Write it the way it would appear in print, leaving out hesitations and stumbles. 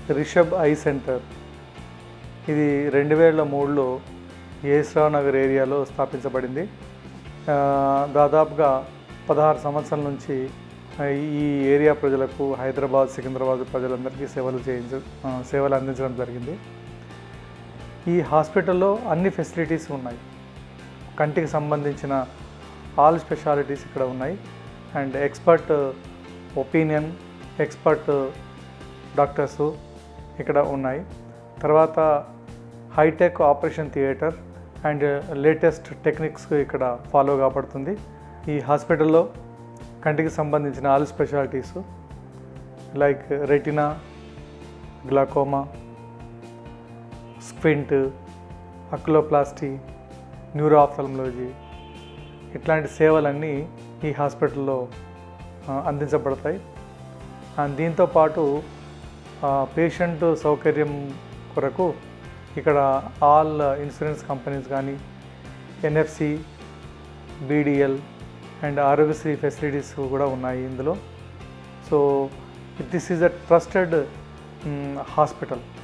Rishabh I centre. ఇది 2003లో యేసరావు నగర్ ఏరియాలో స్థాపించబడింది. దాదాపుగా 16 సంవత్సరాల నుంచి ఈ ఏరియా ప్రజలకు, హైదరాబాద్, సికింద్రాబాద్ ప్రజలందరికీ సేవలు అందించడం జరిగింది. ఈ హాస్పిటల్లో అన్ని ఫెసిలిటీస్ ఉన్నాయి. కంటికి సంబంధించిన ఆల్ స్పెషాలిటీస్ ఇక్కడ ఉన్నాయి. And expert opinion, expert doctors ఇక్కడ ఉన్నాయి. తర్వాత hitech operation theatre and latest techniques ఇక్కడ ఫాలో కాబడుతుంది. ఈ హాస్పిటల్లో కంటికి సంబంధించిన all specialities like retina, glaucoma, squint, oculoplasty, neuro ophthalmology ఇట్లాంటి సేవలన్నీ ఈ హాస్పిటల్లో అందించబడతాయి. అండ్ దీంతోపాటు పేషెంట్ సౌకర్యం కొరకు ఇక్కడ ఆల్ ఇన్సూరెన్స్ కంపెనీస్ కానీ, ఎన్ఎఫ్సి, బీడిఎల్ అండ్ ఆరోగ్యశ్రీ ఫెసిలిటీస్ కూడా ఉన్నాయి ఇందులో. So this is a trusted hospital.